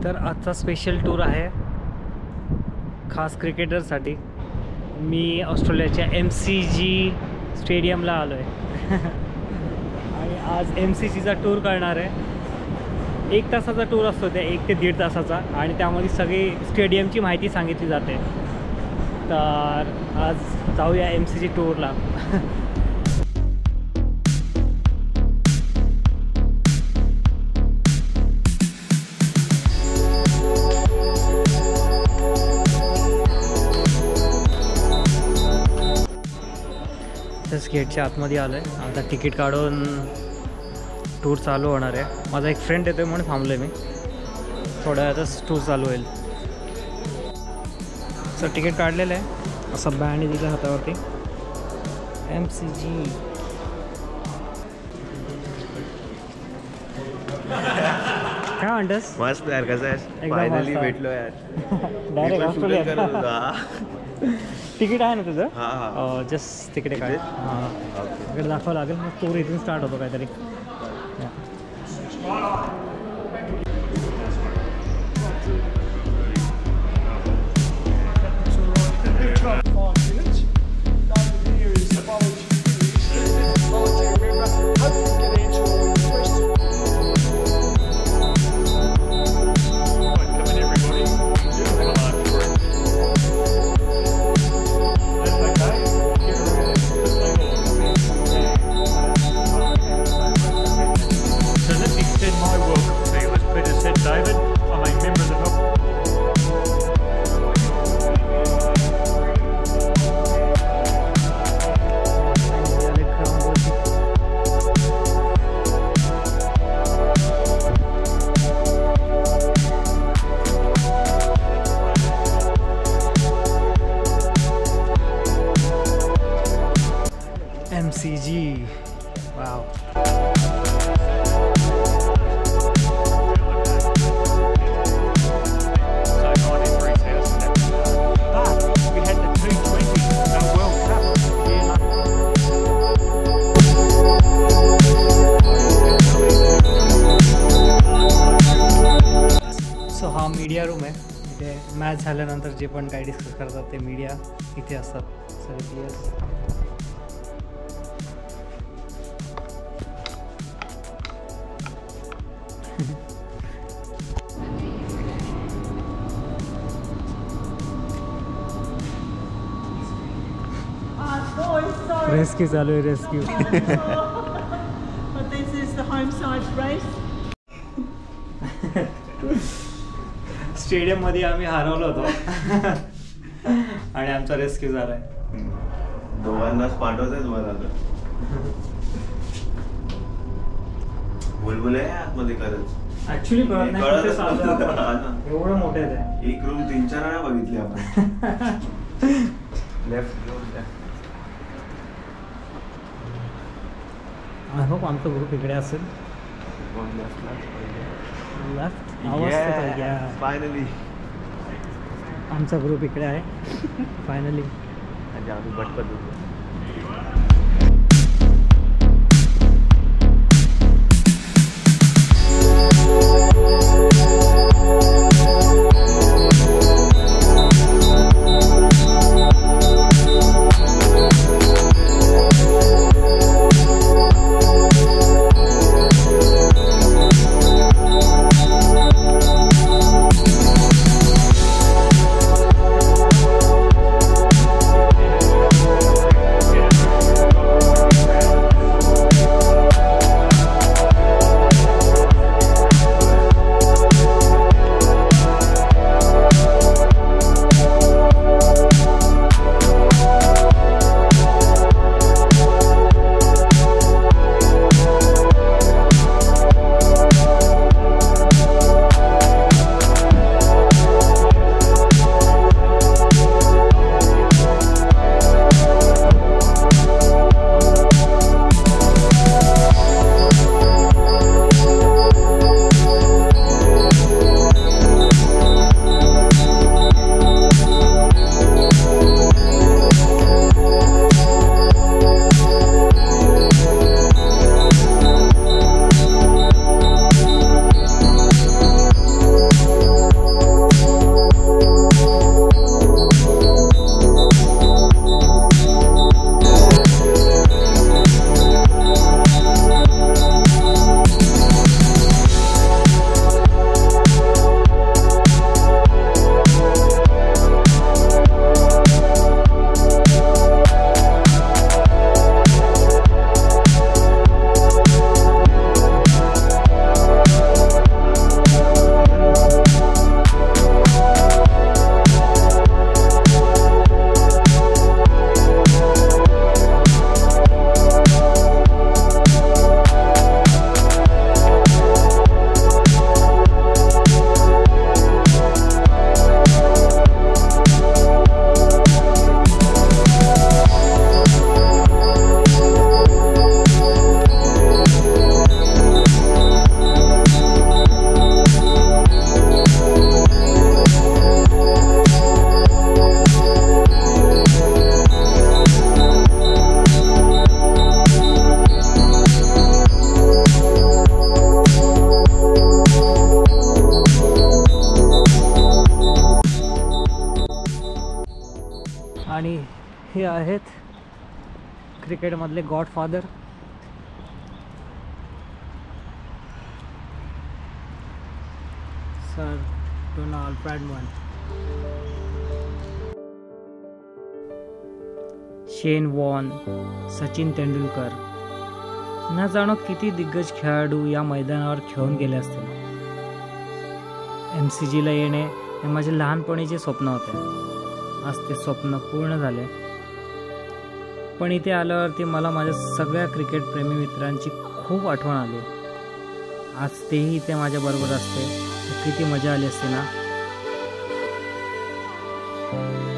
तर आजचा special tour आहे खास क्रिकेटरसाठी. मी ऑस्ट्रेलियाच्या MCG स्टेडियमला आलो आहे आणि आज MCGचा टूर करणार आहे. 1 तासाचा टूर असतो त्या 1 ते 1.5 तासाचा आणि त्यामध्ये सगळी स्टेडियमची माहिती सांगितली जाते. तर आज जाऊया MCG टूरला. तसं गेटच्या आतमध्ये आलो आहे. आता तिकीट काढून टूर चालू होणार आहे. माझा एक फ्रेंड येतो म्हणून थांबलो आहे मी. थोड्या वेळातच टूर चालू होईल. सर तिकीट काढलेलं आहे. असं बँड दिलं हातावरती MCG. काय म्हणतोस? मस्त यार, कसं आहे? फायनली भेटलो यार. Direct Australia. तिकीट आहे ना तुझं? जस्ट तिकीट काढ. हां, इकडे दाखवावं लागेल. मग टूर इथून स्टार्ट होतो काहीतरी. MCG. Wow. सो हा मीडिया रूम आहे. इथे मॅच झाल्यानंतर जे पण काही डिस्कस करतात ते मीडिया इथे असतात. सर रेस्क्यू चालू आहे. Rescue. But this is the home side race. Stadium मध्ये आम्ही हरवलो होतो आणि आमचा रेस्क्यू झालाय. दोघांनाच पाठवतच मला बुलबुल आहे आतमध्ये करत. ऍक्च्युली एवढं मोठे आहे. एक रूम 3-4 वेळा बघितली आपण. लेफ्ट. आय होप आमचा ग्रुप इकडे असेल. फायनली आमचा ग्रुप इकडे आहे. फायनली आम्ही बटपट आणि हे आहेत क्रिकेटमधले godfather sir Donald Bradman, Shane Warne, Sachin Tendulkar. न जाणो किती दिग्गज खेळाडू या मैदानावर खेळून गेले असतील. MCGला येणे हे माझे लहानपणीचे स्वप्न होते. आज ते स्वप्न पूर्ण झाले. पण इथे आल्यावरती मला माझ्या सगळ्या क्रिकेटप्रेमी मित्रांची खूप आठवण आली. आज तेही इथे माझ्याबरोबर असते तर किती मजा आली असते ना.